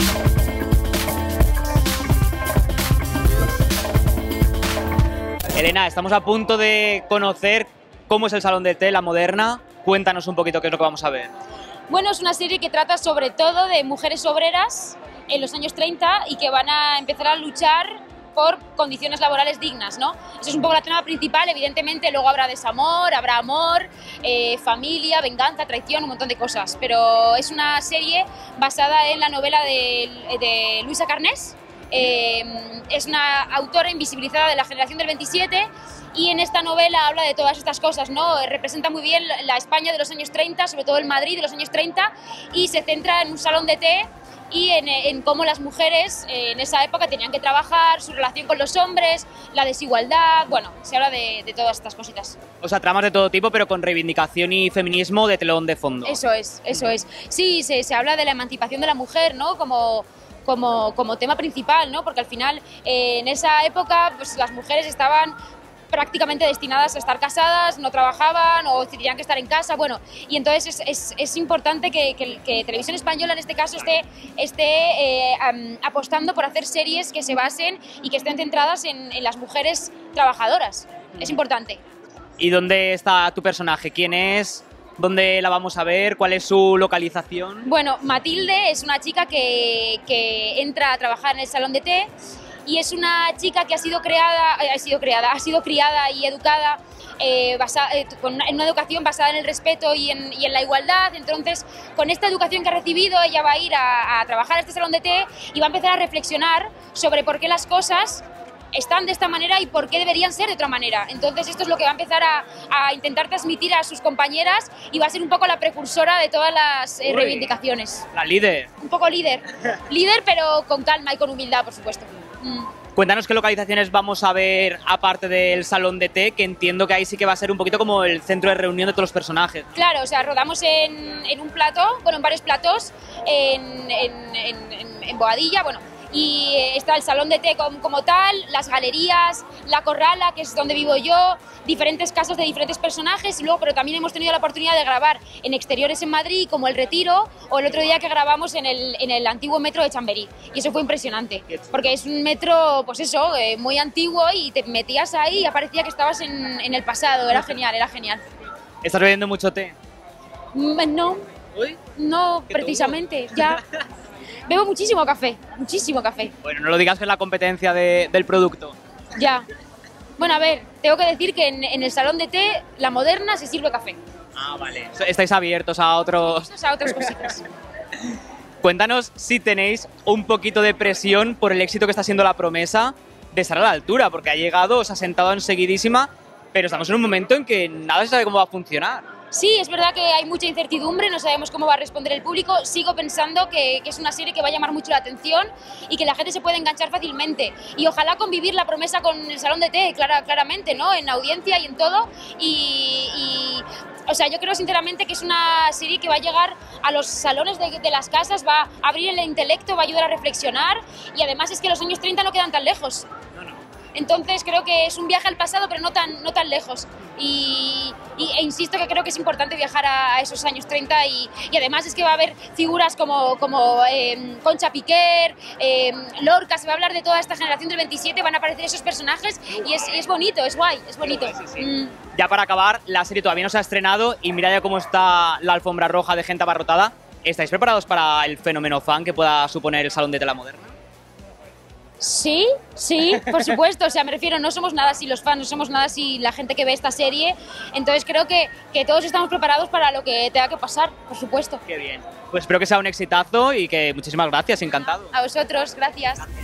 Elena, estamos a punto de conocer cómo es el Salón de Té, La Moderna. Cuéntanos un poquito qué es lo que vamos a ver. Bueno, es una serie que trata sobre todo de mujeres obreras en los años 30 y que van a empezar a luchar por condiciones laborales dignas, ¿no? Eso es un poco la trama principal. Evidentemente luego habrá desamor, habrá amor, familia, venganza, traición, un montón de cosas, pero es una serie basada en la novela de Luisa Carnés. Es una autora invisibilizada de la generación del 27 y en esta novela habla de todas estas cosas, ¿no? Representa muy bien la España de los años 30, sobre todo el Madrid de los años 30, y se centra en un salón de té y en cómo las mujeres en esa época tenían que trabajar, su relación con los hombres, la desigualdad, bueno, se habla de todas estas cositas. O sea, tramas de todo tipo, pero con reivindicación y feminismo de telón de fondo. Eso es, eso es. Sí, se habla de la emancipación de la mujer, ¿no? Como tema principal, ¿no? Porque al final en esa época pues, las mujeres estaban prácticamente destinadas a estar casadas, no trabajaban o tenían que estar en casa, bueno, y entonces es importante que Televisión Española en este caso esté apostando por hacer series que se basen y que estén centradas en las mujeres trabajadoras. Es importante. ¿Y dónde está tu personaje? ¿Quién es? ¿Dónde la vamos a ver? ¿Cuál es su localización? Bueno, Matilde es una chica que entra a trabajar en el salón de té y es una chica que ha sido criada y educada en una educación basada en el respeto y en la igualdad. Entonces, con esta educación que ha recibido, ella va a ir a trabajar a este salón de té y va a empezar a reflexionar sobre por qué las cosas están de esta manera y por qué deberían ser de otra manera. Entonces esto es lo que va a empezar a intentar transmitir a sus compañeras y va a ser un poco la precursora de todas las reivindicaciones. La líder. Un poco líder. Líder, pero con calma y con humildad, por supuesto. Cuéntanos qué localizaciones vamos a ver aparte del salón de té, que entiendo que ahí sí que va a ser un poquito como el centro de reunión de todos los personajes. Claro, o sea, rodamos en un plató, bueno, en varios platós, en Boadilla, bueno, y está el salón de té como tal, las galerías, la corrala, que es donde vivo yo, diferentes casas de diferentes personajes, y luego, pero también hemos tenido la oportunidad de grabar en exteriores en Madrid, como El Retiro, o el otro día que grabamos en el antiguo metro de Chamberí, y eso fue impresionante, porque es un metro, pues eso, muy antiguo, y te metías ahí y parecía que estabas en el pasado, era genial, era genial. ¿Estás bebiendo mucho té? No, ¿Uy? no, precisamente, ya... Bebo muchísimo café, muchísimo café. Bueno, no lo digas que es la competencia del producto. Ya. Bueno, a ver, tengo que decir que en el salón de té, La Moderna, se sirve café. Ah, vale. Estáis abiertos a otros... A otras cositas. Cuéntanos si tenéis un poquito de presión por el éxito que está siendo La Promesa de estar a la altura, porque ha llegado, os ha sentado enseguidísima, pero estamos en un momento en que nada se sabe cómo va a funcionar. Sí, es verdad que hay mucha incertidumbre, no sabemos cómo va a responder el público. Sigo pensando que es una serie que va a llamar mucho la atención y que la gente se puede enganchar fácilmente. Y ojalá convivir La Promesa con el salón de té, claramente, ¿no? En audiencia y en todo. O sea, yo creo sinceramente que es una serie que va a llegar a los salones de las casas, va a abrir el intelecto, va a ayudar a reflexionar y además es que los años 30 no quedan tan lejos. Entonces creo que es un viaje al pasado, pero no tan lejos. E insisto que creo que es importante viajar a esos años 30 y además es que va a haber figuras como Concha Piquer, Lorca, se va a hablar de toda esta generación del 27, van a aparecer esos personajes y es bonito, es guay, es bonito. Sí. Ya para acabar, la serie todavía no se ha estrenado y mira ya cómo está la alfombra roja de gente abarrotada. ¿Estáis preparados para el fenómeno fan que pueda suponer el Salón de Té La Moderna? Sí, por supuesto, o sea, me refiero, no somos nada si los fans, no somos nada si la gente que ve esta serie, entonces creo que todos estamos preparados para lo que tenga que pasar, por supuesto. Qué bien, pues espero que sea un exitazo y que muchísimas gracias, encantado. A vosotros, gracias.